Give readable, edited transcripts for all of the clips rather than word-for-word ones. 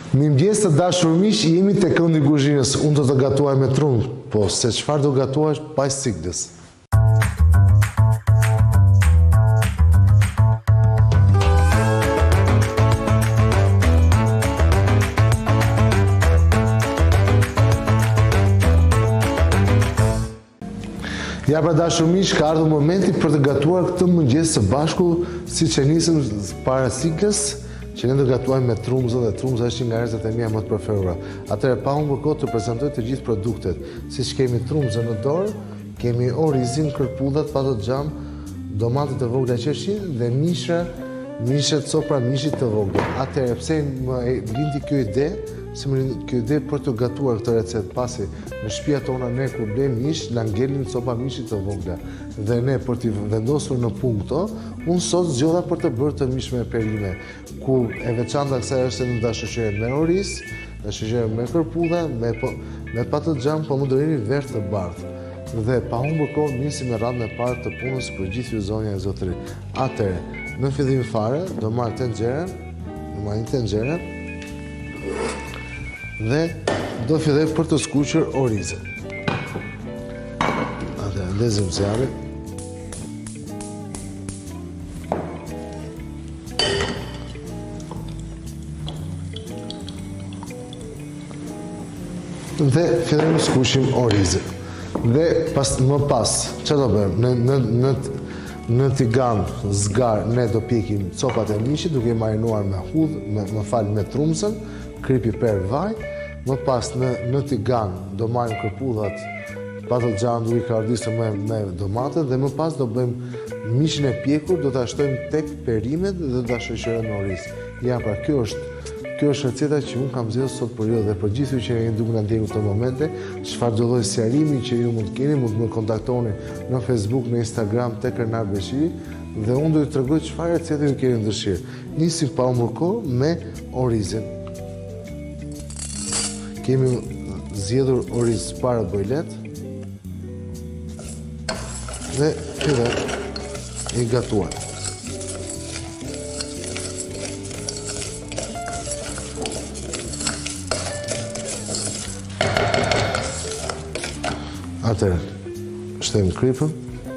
Mirëmëngjes të dashur miq, jemi te këndi i kuzhinës. Unë do të gatuaj me trumë, po se çfarë do gatuash pa sikletës. Ja pra dashur miq, ka ardhur momenti për të gatuar këtë mëngjes së bashku, siç e nisëm para siklës, që ne do gatuajmë me trumzën, dhe trumza është një nga erëzat e mia më të preferuara. Atëherë pa humbur kohë të prezantoj të gjithë produktet. Siç kemi trumzën në dorë, kemi orizin, kërpudhat, patlıcan, domate të vogla qershin dhe mishe copra mishi të vogla. Atëherë pse më lindi kjo ide? Kjo ide për të gatuar këtë recetë, pasi në shtëpia tona ne kur blejmë mish, na ngelim copa mishi të vogla. Dhe ne për t'i vendosur në punë këto, unë sot zgjodha për të bërë të mish me perime, ku e veçanta kësaj është se në ta shoqërer me oriz, ta shoqërer me kërpudha, me patlıcan, po më dorini verë të bardhë. Dhe pa humbur kohë nisim me radhën e parë të punës për gjithë ju zonja e zotërit. Atëherë, në fillim fare do marr një tenxhere dhe do filloj për të skuqur orizën. Atëherë, ndezim zjarrin. Dhe fillojmë të skuqim orizën. Dhe më pas, çfarë do bëjmë? Në tigan zgar ne do pjekim copat e mishit, duke marinuar me hudhë, me trumzën, kripi per vaj. Më pas në tigan do marrim kërpudhat, patlıcan, duri karadisë me domate, dhe më pas do bëjmë mishin e pjekur, do ta shtojmë tek perimet dhe do ta shoqërojmë me oriz. Ja, pra kjo është receta që unë kam zgjedhur sot për ju, dhe për gjithë ju që jeni duke na ndjekur këto momente, çfarëdo lloj sqarimi që ju mund të keni, mund të më kontaktoni në Facebook, në Instagram tek Ernar Beshiri, dhe unë do t'ju tregoj çfarë recete ju keni dëshirë. Nisim pa humbur kohë me orizin. Kemi zgjedhur oriz para bojlet dhe fillojmë i gatuar. Atëherë, shtojmë kripën.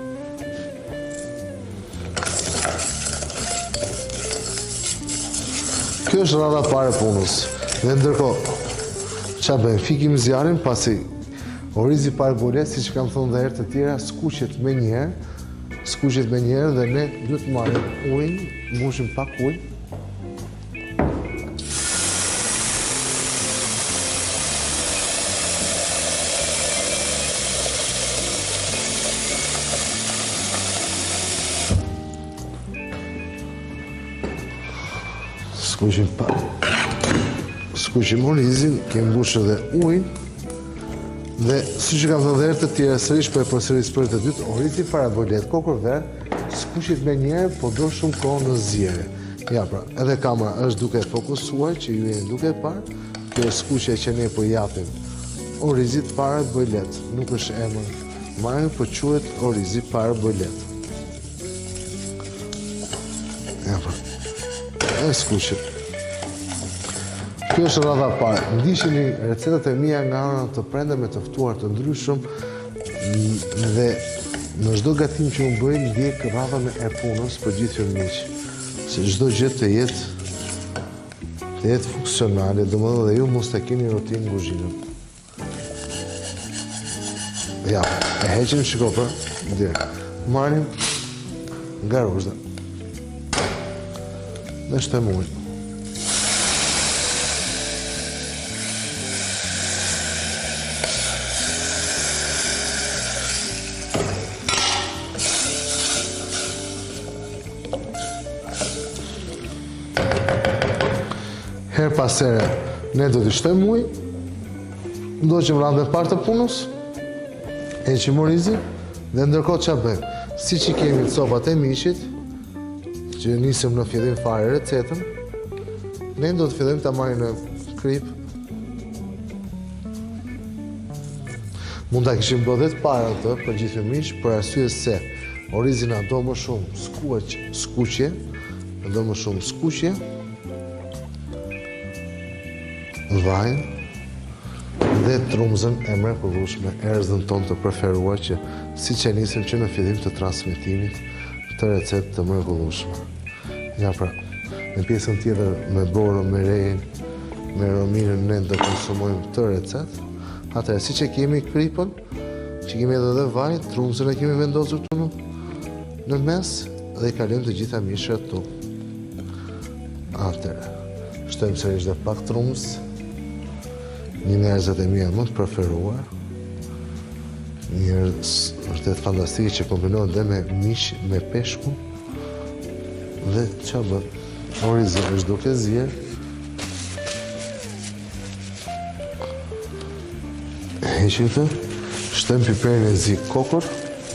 Kjo është rradha e parë e punës. Dhe ndërkohë, çfarë bëjmë? Fikim zjarrin, pasi orizi para bojlet, siç kam thënë dhe herë të tjera, skuqet me një herë, dhe ne duhet të marrim ujin, mbushim pak ujë. Skuqim orizin, kemi mbushur dhe ujin, dhe siç kam thënë herë të tjera, sërish po e përsëris për të dytë, orizi para bojlet, kokër verë, skuqet me një herë, po do shumë kohë në zgjerrje. Ja pra, edhe kamera është duke fokusuar, që ju jeni duke parë, kjo skuqje që ne po japim orizit para bojlet, nuk është emër marrë, po quhet orizi para bojlet. Ja pra, e skuqet. Kjo është rradha e parë. Ndiqeni recetat e mia nga ana të prendë me të ftuar të ndryshëm, dhe në çdo gatim që unë bëj ndjek rradhën e punës për gjithë ju miq. Se çdo gjë të jetë funksionale, domethënë dhe ju mos ta keni rutinë kuzhinën. Ja, e heqim, shiko pra, direkt. Marrim nga rozda. Dhe shtojmë ujë. Her pas here, ne do të shtojmë ujë, ndoqim radhën e parë të punës, heqim orizin, dhe ndërkohë çfarë bëjmë? Siç i kemi copat e mishit, që nisëm në fillim fare recetën, ne do të fillojmë ta marrim në krip. Mund ta kishim bërë vetë para këtë për gjithë miq, për arsye se orizi na do më shumë skuqje, do më shumë skuqje. vajin dhe trumzën e mrekullueshme, erëzën tonë të preferuar që siç e nisëm që në fillim të transmetimit të recetë të mrekullueshme. Ja pra, në pjesën tjetër me borën, me rejën, me rominën ne do konsumojmë të recetë. Atëherë, siç e kemi kripën, që kemi edhe vajin, trumzën e kemi vendosur këtu në mes dhe i kalojmë të gjitha mishrat këtu. Atëherë, shtojmë sërish dhe pak trumz, një nga erëzat e mia më të preferuar, një vërtet fantastike që kombinohet dhe me mish, me peshkun, dhe çfarë bën? Orizo është duke zier. Heqim këtë, shtojmë piperin e zi kokor.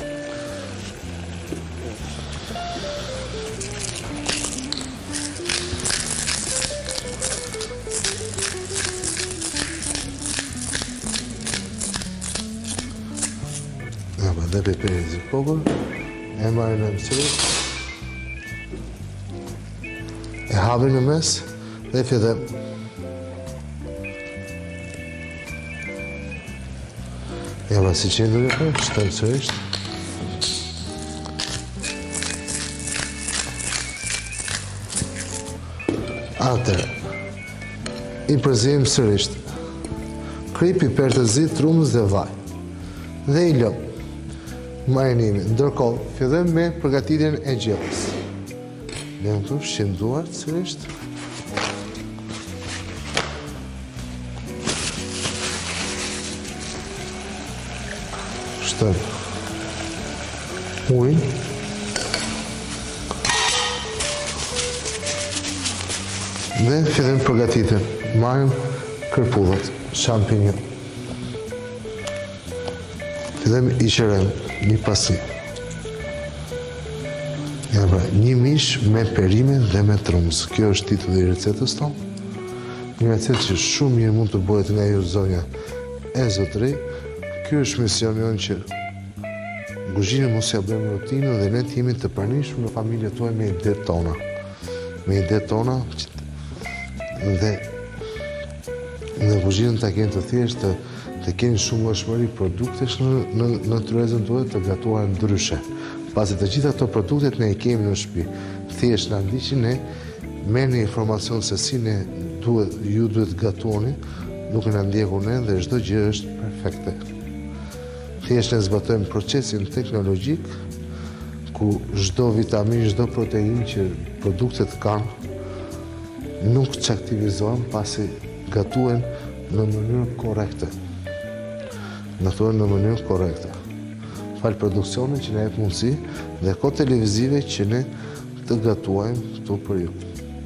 Dhe piperin e zi kokor, e marinojmë sërish. E hapim në mes dhe fillojmë. Ja pra si që ndurë e shtojmë sërish. Atëherë, i përzijmë sërish krip, piper të zi, trumz dhe vaj. Dhe i lëmë marinimin. Ndërkohë, fillojmë me përgatitjen e gjellës. Lëmë këtu, fshim duart sërish. Shtojmë ujë. Dhe fillojmë përgatitjen. Marrim kërpullat, champignon. Fillojmë i qërojmë një pasi. Ja pra, një mish me perime dhe me trumz. Kjo është titulli i recetës tonë. Një recetë që shumë mirë mund të bëhet nga ju zonja e zotëri. Ky është misioni jonë që kuzhinën mos ja bëjmë rutinë dhe ne të jemi të pranishëm në familjet tuaj me idetë tona. Me idetë tona dhe në kuzhinën ta keni të thjeshtë, të keni shumë lëshmëri produktesh në tryezën tuaj të gatuara ndryshe. Pasi të gjitha këto produktet ne i kemi në shtëpi. Thjesht na ndiqni ne, merrni informacion se si ne ju duhet gatuani, duke na ndjekur ne dhe çdo gjë është perfekte. Thjesht ne zbatojmë procesin teknologjik ku çdo vitaminë, çdo proteinë që produktet kanë nuk çaktivizohen pasi gatuhen në mënyrë korekte. Në mënyrë korekte. Falë produksionin që ne jep mundësi dhe kohë televizive që ne të gatuajmë këtu për ju.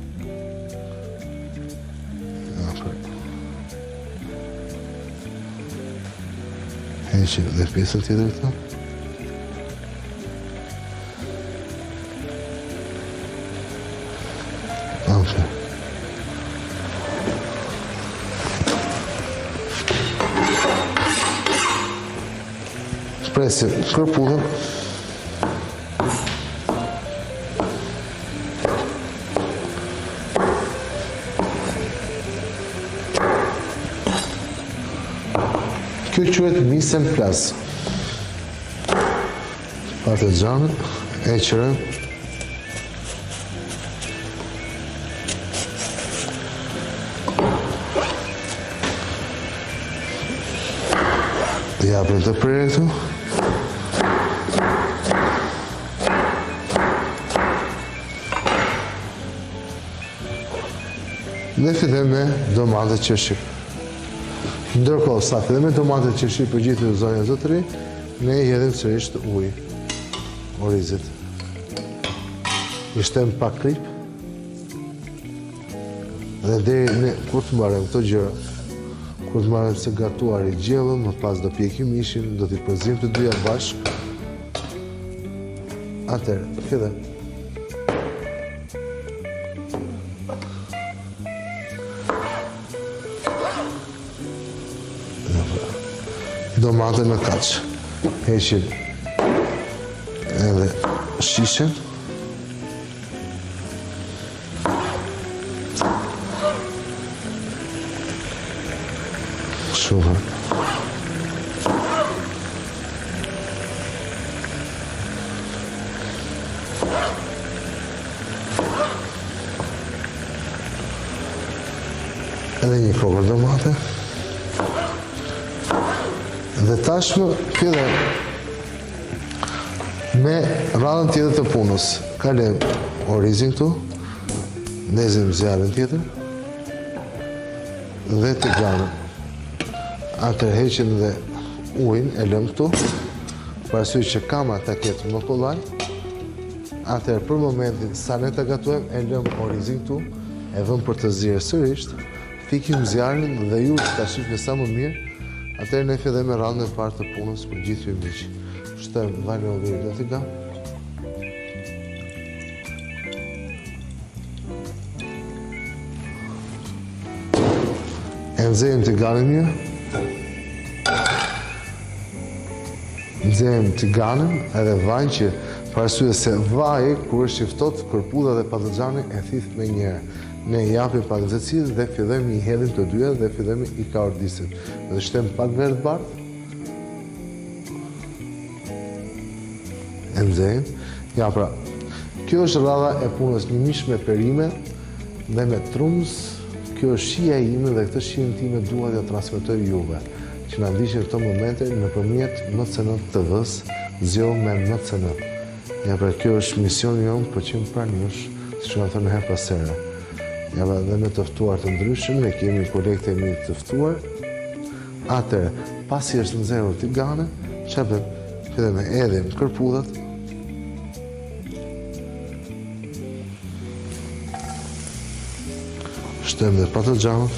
Heqim dhe pjesën tjetër këta. Presim kërpullën. Kjo quhet mise en place. Parmigianën e qërëm. Japim të prerë këtu. Dhe fillojmë me domate qershi. Ndërkohë, sa fillojmë me domate qershi për gjithë zonja zotëri, ne i hedhim sërish ujë, orizit. I shtojmë pak krip. Dhe deri ne kur të marrim këto gjëra, kur të marrim se gatuar i gjellën, më pas do pjekim mishin, do t'i përzim të dyja bashkë. Atëherë, fillojmë. Domate në kaq. Heqim edhe shishen. Shumë. Edhe një kokër domate. Dhe tashmë filloj me radhën tjetër të punës. Kalem orizin këtu, nezim zjarën tjetër, dhe tiganën. Atër heqin dhe ujin e lëm këtu, parësuj që kama ta ketë më kollaj. Atër për momentin sa ne të gatuem, e lëm orizin këtu, e vëm për të zirë sërisht, fikim zjarën dhe ju që ta shifë sa më mirë. Atëherë ne fillojmë me radhën e parë të punës për gjithë ju miq. Shtojmë valë olivë dhe tigan. E nxejmë tiganin mirë. Nxejmë tiganin edhe vajin që për arsye se vaji kur është i ftohtë, kërpudha dhe patlıxhani e thith me njëherë. Ne japim pak nxehtësi dhe fillojmë i hedhim të dyja dhe fillojmë i kaordisim. Dhe shtem pak verë të bardhë. E nxejmë. Ja pra, kjo është radha e punës një mish me perime dhe me trumz. Kjo është shija ime dhe këtë shijen time dua t'ja transmetoj juve, që na ndiqni këto momente nëpërmjet MCN TV-s, zgjohem me MCN. Ja pra, kjo është misioni jon për që më pranë jush, siç kam thënë herë pas here. Ja pra, dhe me të ftuar të ndryshëm, ne kemi kolegët e mirë të ftuar. Atëherë, pasi është nxehur tigane, çfarë bëjmë? Fillojmë edhim kërpudhat. Shtojmë dhe patlıxhanët.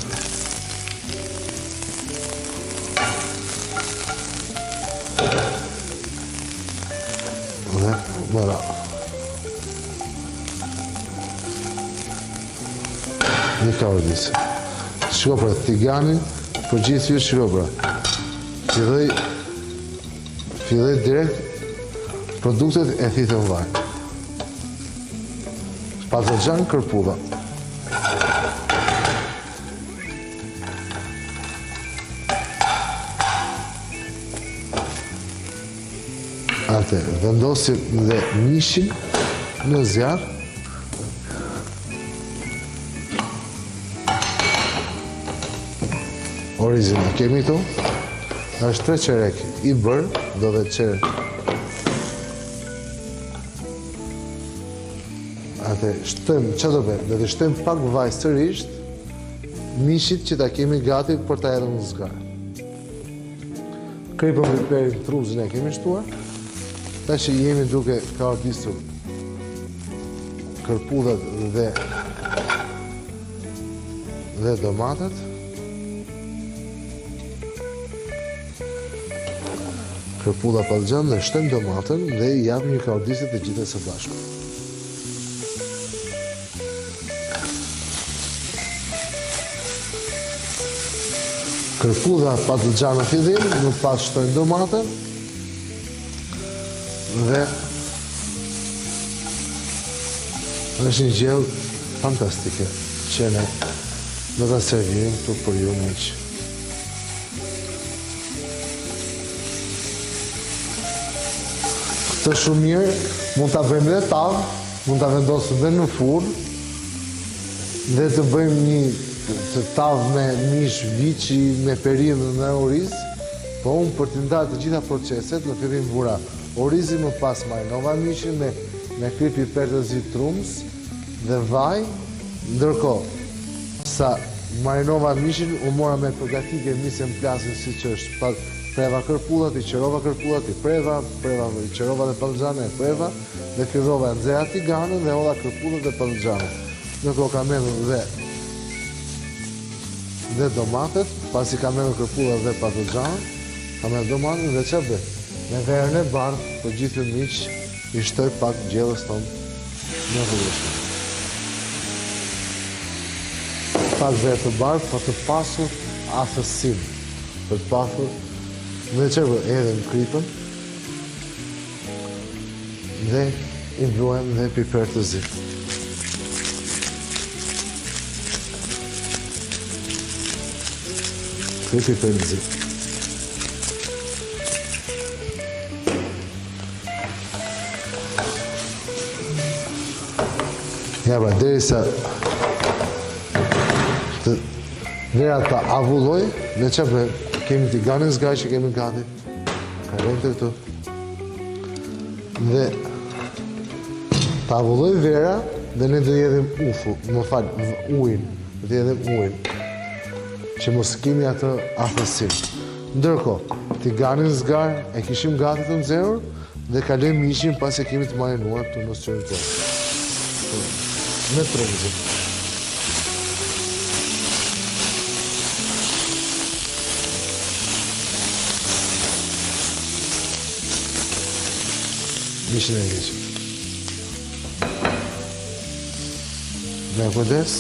Dhe mëra. Një kaordis. Shiko pra, tiganin, për gjithë ju shiko pra. Filloj direkt produktet e thithën vaj. Patlıxhan, kërpudha. Vendosim dhe mishin në zjarë. Orizin e kemi këtu. Është 3 qerek i bërë, do dhe qerek. Atë shtojmë, që do bëjmë? Dhe shtojmë pak vaj sërisht mishit që ta kemi gati për ta hedhur në zgarë. Kripëm piperin, truzin e kemi shtuar. Ta që jemi duke kaordisur kërpudhat dhe domatet. Kërpudha patlıxhan dhe shtojmë domaten dhe i japim një kaordisit të gjitha së bashku. Kërpudha patlıxhan në fillim, më pas shtojmë domaten. Dhe është një gjellë fantastike që ne do ta servirim këtu për ju miq. Këtë shumë mirë mund ta bëjmë dhe tavë, mund ta vendosim dhe në furrë dhe të bëjmë një tavë me mish viçi, me perimë dhe oriz, po unë për të ndarë të gjitha proceset në fillim vura orizi, më pas marinova mishin me krip piper të zi trumz dhe vaj. Ndërkohë, sa marinova mishin, u mora me përgatitje misën plasin si që është preva kërpudhat, i qerova kërpudhat, i preva, i qerova dhe patlıxhanë e preva, dhe fillova nxeha tiganën dhe hodha kërpudhat dhe patlıxhanët. Ndërkohë kam hedhur dhe domatet, pasi kam hedhur kërpudhat dhe patlıxhanët, kam hedhur domatet dhe çfarë bëj? Me verën e bardhë, për gjithë ju miq, i shtoj pak gjellës tonë në rrugë. Pak verë të bardhë, për të pasur aftësim. Për të pasur, dhe çfarë edhe në kripën, dhe i mbluajmë dhe piper të zi. Këti penzi. Ja pra, derisa vera ta avulloj, ne që bëjmë, kemi tiganin zgaj që kemi gati, ka rente këtu, dhe ta avulloj vera, dhe ne do jedhim ujin, do jedhim ujin, që mos kemi atë athësim. Ndërko, tiganin zgar e kishim gati të nxehur, dhe kalojmë mishin pas e kemi të marinuar të mos qërën të. Me trumzin. Mishin e heqim. Me kujdes.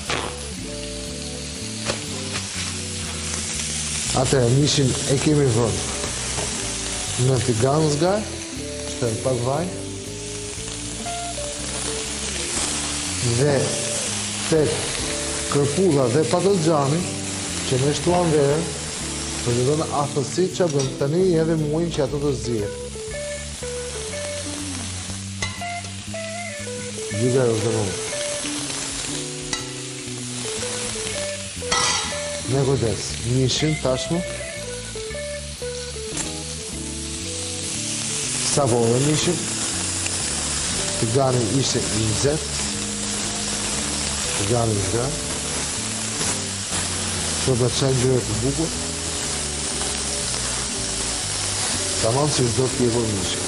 Atëherë, mishin e kemi vënë në tigan zgar, shtem pak vaj, dhe tek kërpulla dhe patlıgjani që ne shtuan verën për të dhënë aftësi që bëm tani edhe muin që ato të zjetë. Gjyga e dhe muin. Me kujdes, mishin tashmë. Savore mishin. Tigani ishte i nxehtë. Tigani zgar. Që të qenë gjyre të bukur. Tamam që do të pjevur mishin.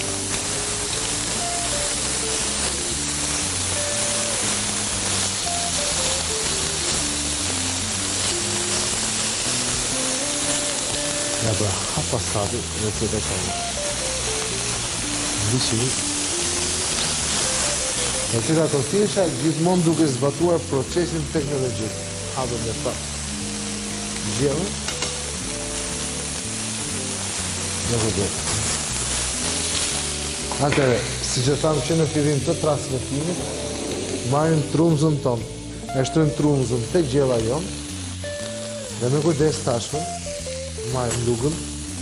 Ja pra, hapa stati dhe të të kamë. Vishimi. Në qëta të thjesha, gjithmonë duke zbatuar procesin teknologjik. Hadë me ta. Gjellë. Në vëdhe. Atëre, si që thamë që në fillim të transmitimit, marrin trumzën tonë, e shtrojnë trumzën të gjella jonë, dhe me kujdes tashme, marrin lugën,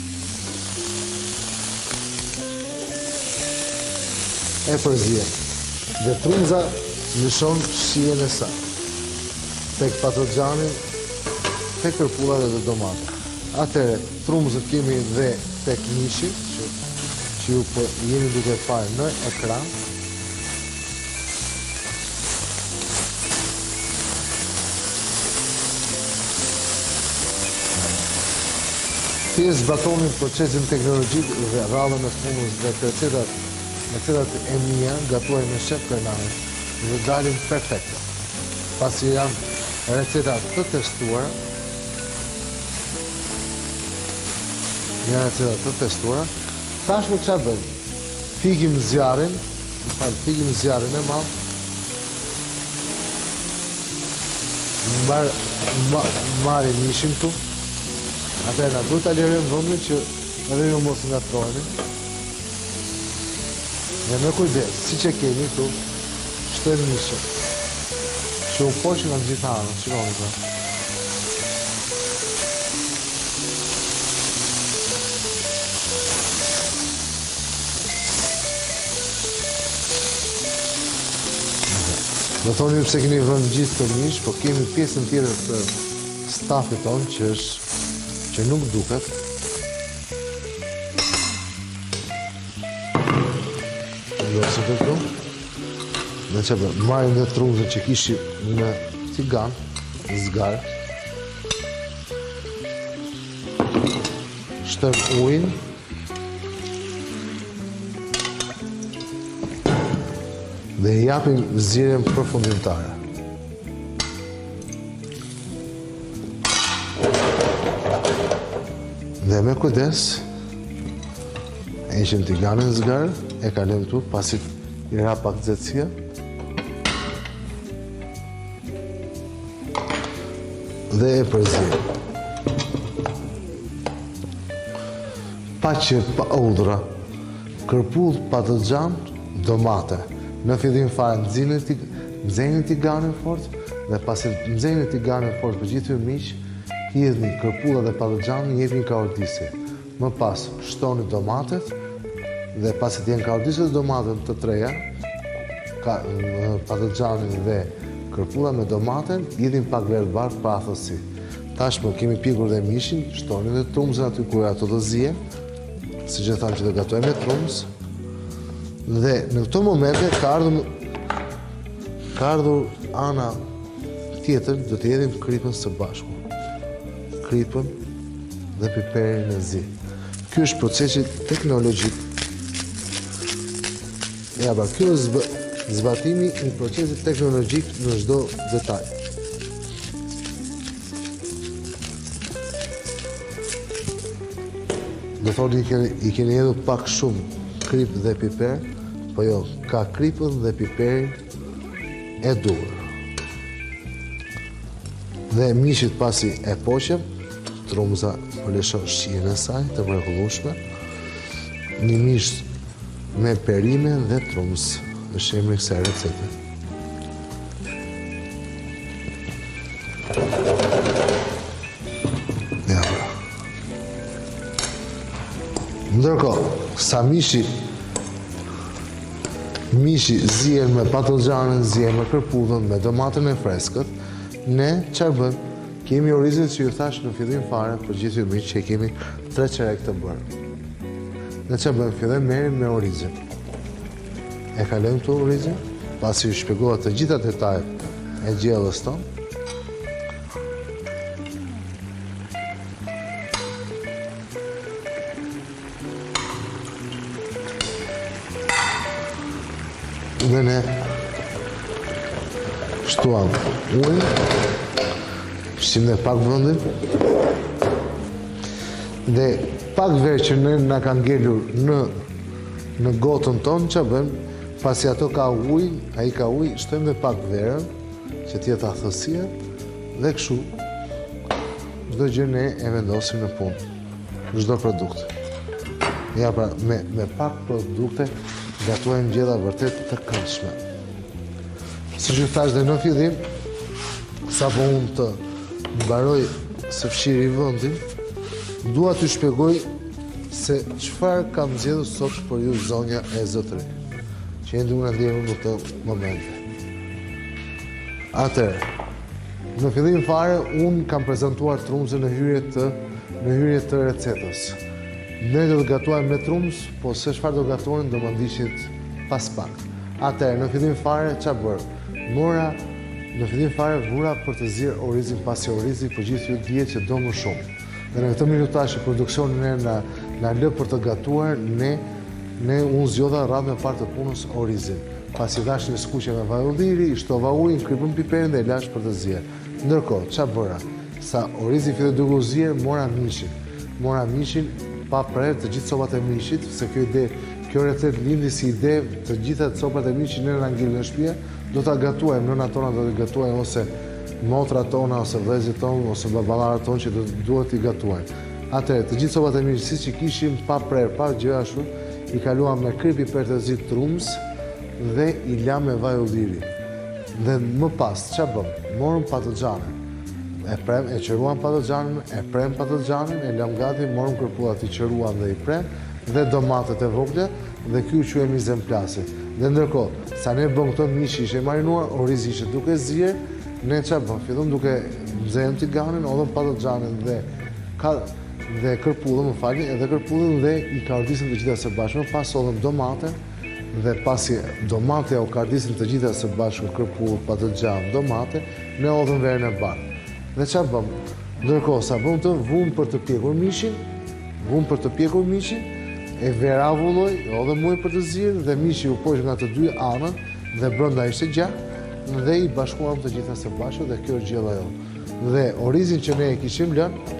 e përzjen. Dhe trumza lëshon shijen e saj. Tek patlıgjani, tek kërpulla dhe domate. Atëre, trumzën kemi dhe tek mishi, që ju jeni duke parë në ekran. Thjesht zbatonin procesin teknologjik dhe radhën e punës dhe recetat e mia gatuaj me shef Krenari dhe dalin perfekte. Pasi janë recetat të testuara, tashmë çfarë bëjmë? Fikim zjarrin e madh, marrim mishin këtu. Atëherë, na duhet ta lërojmë vendin që edhe ju mos ngatroheni. Dhe me kujdes, si që kemi këtu, shtojmë mishin. Që u poqë nga gjitha anën, shikoni të. Do thoni ju pse keni vënë gjithë të mish, po kemi pjesën tjetër të stafit tonë që nuk duket. Losim të këtu. Dhe që bërë, marrim dhe trumzën që kishi në tigan, zgar. Shtëm ujin. Dhe japim zgjerrjen përfundimtare. Dhe me kujdes, e ishim tiganin zgar, e kalem tu, pasi i ra pak nxehtësia. Dhe e përzim. Paqe pa undra, kërpull, patlıcan, domate. Në fillim fare nxehin tiganin fort, dhe pasi nxehin tiganin fort për gjithë miq, hidhni kërpullat dhe patlıgjanin, jepni kaordisi. Më pas, shtoni domatet, dhe pasi të jenë kaordiset domatet të treja, patlıgjanin dhe kërpullat me domaten, hidhin pak verë të bardhë për athësi. Tashmë kemi pjekur dhe mishin, shtoni dhe trumzën aty ku ato të zihen, si që thamë që të gatojmë me trumz. Dhe në këto momente ka ardhur ana tjetër, do të hedhim kripën së bashku. Kripën dhe piperin e zi. Ky është procesi teknologjik. Ky është zbatimi i procesit teknologjik në çdo detaj. Do thotë i keni hedhur pak shumë krip dhe piper, po jo, ka kripën dhe piperin e duhur. Dhe mishit pasi e poqem, trumza përleshon shqijen e saj të mrekullueshme. Një mish me perime dhe trumz është emri i kësaj recete. Ndërkohë, sa mishi zihen me patlıgjanin, zihen me kërpullën, me domatën e freskët, ne çfarë bëjmë? Kemi orizin që ju thash në fillim fare për gjithë ju miq që kemi 3 çerek të bërë. Ne çfarë bëjmë? Fillojmë merrim me orizin. E kalojmë këtu orizin, pasi ju shpjegova të gjitha detajet e gjellës tonë. Dhe ne shtuam ujë, shtim dhe pak vëndin, dhe pak verë që na ka ngelur në gotën tonë, që bëjmë, pasi ato ka ujë, ai ka ujë, shtojmë dhe pak verën, që tjetë athësia, dhe kështu, çdo gjë ne e vendosim në punë, çdo produkt. Ja pra, me pak produkte, gatuajmë gjella vërtet të këndshme. Si që thash dhe në fillim, sa po unë të mbaroj së fshiri vëndin, dua t'ju shpjegoj se çfarë kam zgjedhur sot për ju zonja e zotëri, që jeni duke na ndjekur në këtë moment. Atëherë, në fillim fare, unë kam prezantuar trumzën në hyrje të recetës. Ne do të gatuajmë me trumz, po se çfarë do gatuajmë do më ndiqit pas pak. Atëherë, në fillim fare, ç'a bërë? Në fillim fare vura për të zirë orizin, pasi orizi për gjithë ju dihet që do më shumë. Dhe në këtë minutash që produksionin na lë për të gatuar, unë zgjodha radhën e parë të punës orizin. Pasi dash një skuqe me vaj ulliri, i shtova ujin, kripën piperin dhe e lash për të zirë. Ndërkohë, ç'a bëra? Sa orizi filloi duke u zirë, mora mishin pa prerë të gjithë copat e mishit, se kjo recetë lindi si ide të gjitha copat e mishit në ngilën e shtëpia, do ta gatuajmë, nëna tona do të gatuajmë, ose motra tona, ose vëllezërit tonë, ose baballarët tonë që duhet i gatuajmë. Atëherë, të gjithë copat e mishit siç i kishim pa prerë, pa gjë ashtu, i kaluam me krip piper të zi trumz dhe i lam me vaj ulliri. Dhe më pas, ç'a bëm? Morëm patlıgjanin. E qëruam patlıgjanin, e prem patlıgjanin, e lam gati, morëm kërpullat, i qëruam dhe i prem, dhe domatet e vogla, dhe ky u quajmë mise en place. Dhe ndërkohë, sa ne bëm këto mishi ishte marinuar, orizi ishte duke zirë, ne ç'a bëm? Fillon duke nxenë tiganin, odhëm patlıgjanin dhe kërpullën, më falni, edhe kërpullën dhe i kardisin të gjitha së bashku. Më pas odhëm domaten, dhe pasi domatja u kardisin të gjitha së bashku, kërpullë, patlıgjan, domate, ne odhëm verën e bardhë. Dhe ç'a bëm? Ndërkohë, sa bëm të vumë për të pjekur mishin, e vera avulloj, odhëm ujë për të zirë, dhe mishi u poq nga të dy anën, dhe brenda ishte gjatë, dhe i bashkuam të gjitha së bashku, dhe kjo është gjella jonë. Dhe orizin që ne e kishim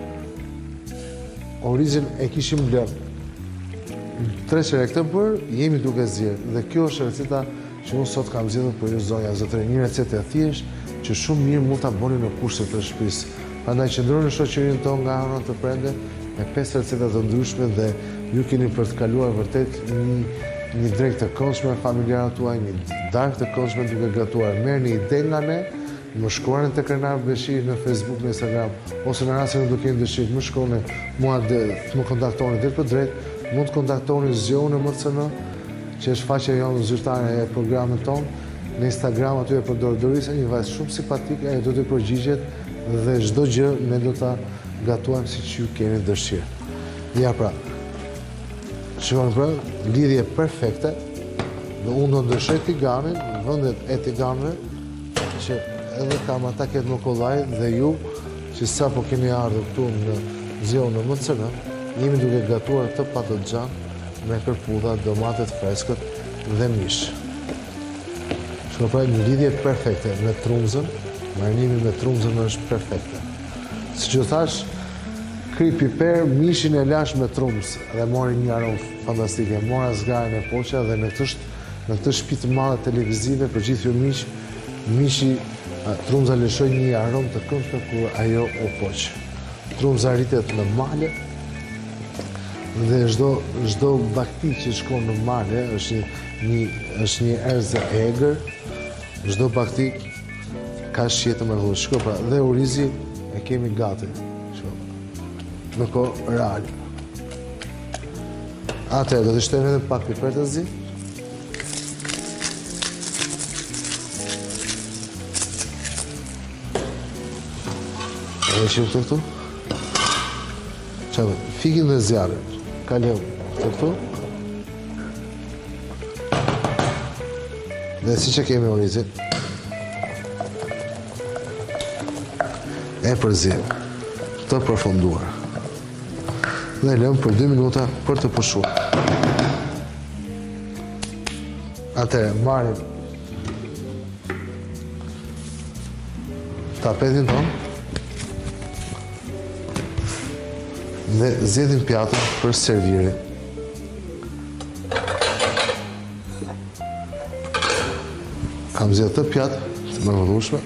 lënë, 3 çerek të bërë, jemi duke zirë, dhe kjo është receta që unë sot kam zgjedhur për ju zonja zotëri, një recetë e thjeshtë që shumë mirë mund ta bëni në kushte të shtëpisë. Prandaj qëndroni në shoqërinë tonë nga ana të prende me 5 receta të ndryshme dhe ju keni për të kaluar vërtet një drekë të këndshme me familjarët tuaj, një darkë të këndshme duke gatuar. Merrni ide nga ne më shkruani tek Renar Beshi në Facebook, në Instagram, ose në rastin do keni dëshirë më shkruani mua të më kontaktoni drejt për drejt, mund të kontaktoni zgjohun në MCN, që është faqja jonë zyrtare e programit tonë. Në Instagram aty e përdor Dorisa, një vajzë shumë simpatike, ajo do të përgjigjet dhe çdo gjë ne do ta gatuajmë siç ju keni dëshirë. Ja pra, shikoni pra, lidhje perfekte, dhe unë do ndryshoj tiganin, në vendet e tiganëve, që edhe kam ata këtë më kollaj dhe ju, që sa po keni ardhur këtu në zgjohun në MCN, jemi duke gatuar të patlıcan me kërpudha, domatet freskët dhe mish. Shko pra një lidhje perfekte me trumzën, marinimi me trumzën është perfekte. Si që thash, kri piper, mishin e lash me trumz dhe mori një aromë fantastike. Mora zgarën e poqa dhe në këtë shtëpi të madhe televizive për gjithë ju mishi trumza lëshoj një aromë të këndshme kur ajo o poqë. Trumza rritet në male dhe çdo bakti që shkon në male është një erze e egër. Çdo bakti ka shjetë më rrugë. Shko pra, dhe orizi e kemi gati. Shko. Në kohë reale. Atëherë, do të shtojmë edhe pak piper të zi. E shqip të këtu. Qabë, fikin dhe zjarën. Kalem të këtu. Dhe si që kemi orizin, e përzim, të përfunduar. Dhe lëmë për 2 minuta për të pushuar. Atëherë, marrim tapetin tonë dhe zgjedhim pjatën për servirin. Kam zgjedhur të pjatë të mrekullueshme.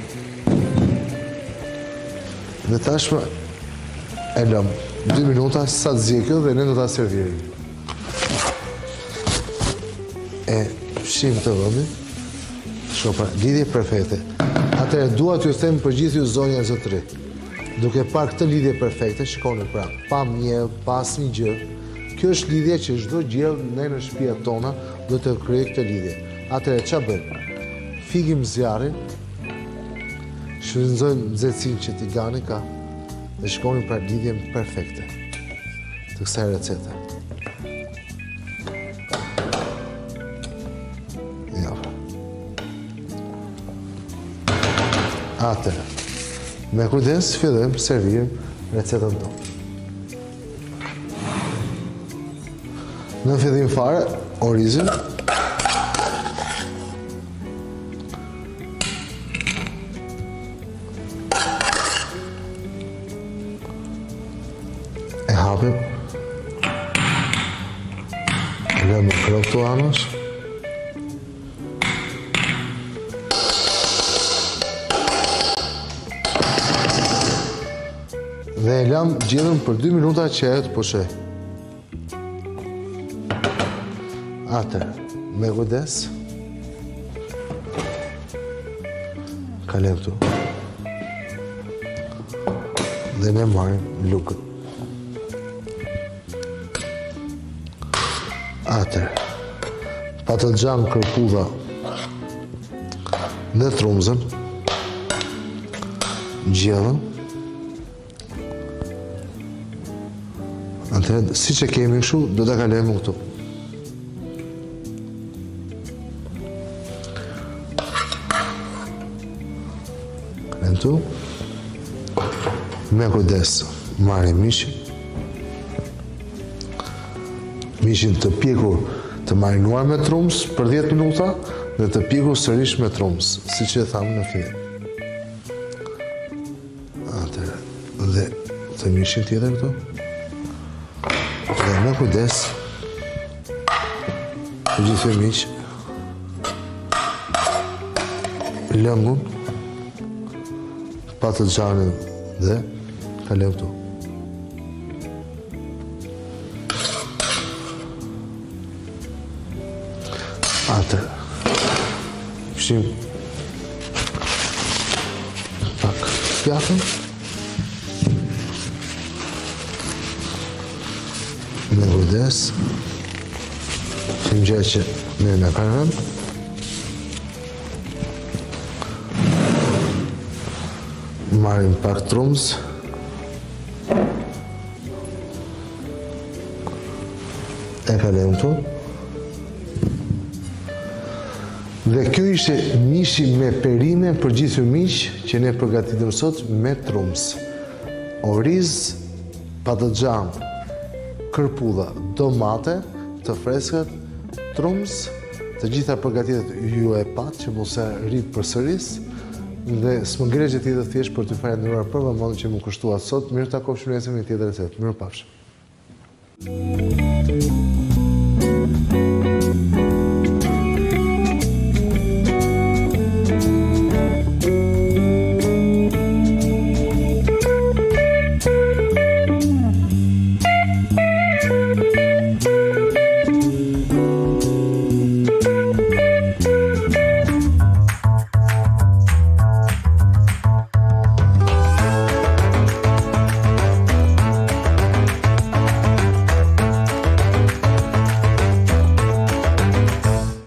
Dhe tashmë e lëm 2 minuta sa të zgjej kjo dhe ne do ta servirojmë. E fshim të vendin. Shopa, lidhje perfekte. Atëherë dua t'ju them për gjithë ju zonja e zotëri. Duke parë këtë lidhje perfekte, shikoni pra, pa mjell, pa asnjë gjë. Kjo është lidhje që çdo gjë ne në shtëpiat tona do të krijojë këtë lidhje. Atëherë ç'a bëjmë? Figim zjarin, shfrytëzojmë nxehtësinë që tigani ka dhe shkonim pra lidhjen perfekte të kësaj recete. Ja. Atëherë, me kujdes fillojmë servirim recetën tonë. Në fillim fare, orizin, hapim, lëmë krop të anës, dhe e lëm gjithën për 2 minuta që ajo të pushoj. Atëherë, me kujdes, kalem këtu dhe ne marrim lukën. Atëherë, patlıcan, kërpudha dhe trumzën, gjellën. Atëherë, si që kemi kështu, do ta kalojmë këtu. Kalojmë këtu. Me kujdes, marrim mishin. Mishin të pjekur të marinuar me trumz për 10 minuta dhe të pjekur sërish me trumz, si që e thamë në fillim. Atëherë, dhe të mishin tjetër këtu. Dhe me kujdes, të gjithë miq, lëngun, patlıcanin dhe kalem këtu. Atëherë, fshim pak pjatën. Me kujdes. Që më gjë që me në përën. Marim pak trumz. E kalem këtu. Dhe kjo ishte mishi me perime për gjithë miq që ne përgatitëm sot me trumz. Oriz, patlıcan, kërpudha, domate, të freskët, trumz, të gjitha përgatitet ju e pat që mos e rrit përsëris dhe s'më ngreqë tjetër thjesht për të falenderuar për vëmendjen që më kushtuat sot. Mirë takofshim nesër me një tjetër recetë. Mirupafshim.